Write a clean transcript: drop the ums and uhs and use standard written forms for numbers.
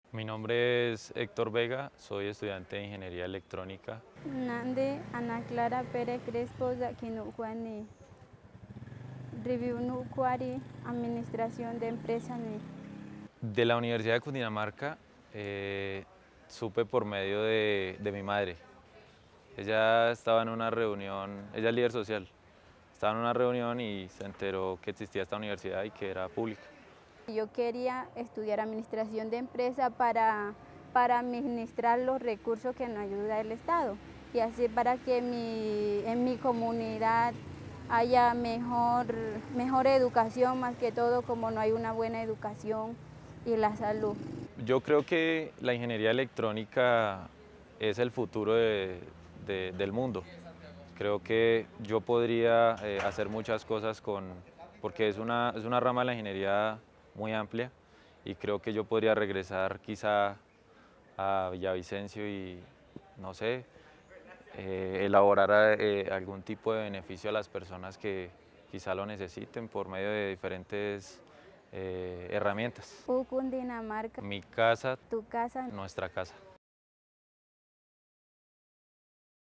Mi nombre es Héctor Vega, soy estudiante de Ingeniería Electrónica. Nande Ana Clara Pérez Crespo Zaquinucuani, Review Nucuari, Administración de Empresas. De la Universidad de Cundinamarca supe por medio de mi madre. Ella estaba en una reunión, ella es líder social, estaba en una reunión y se enteró que existía esta universidad y que era pública. Yo quería estudiar Administración de Empresas para administrar los recursos que nos ayuda el Estado y así para que en mi comunidad haya mejor educación, más que todo como no hay una buena educación y la salud. Yo creo que la ingeniería electrónica es el futuro del mundo. Creo que yo podría hacer muchas cosas porque es una rama de la ingeniería muy amplia y creo que yo podría regresar quizá a Villavicencio y, no sé, elaborar algún tipo de beneficio a las personas que quizá lo necesiten por medio de diferentes herramientas. Cundinamarca, Mi casa, tu casa. nuestra casa.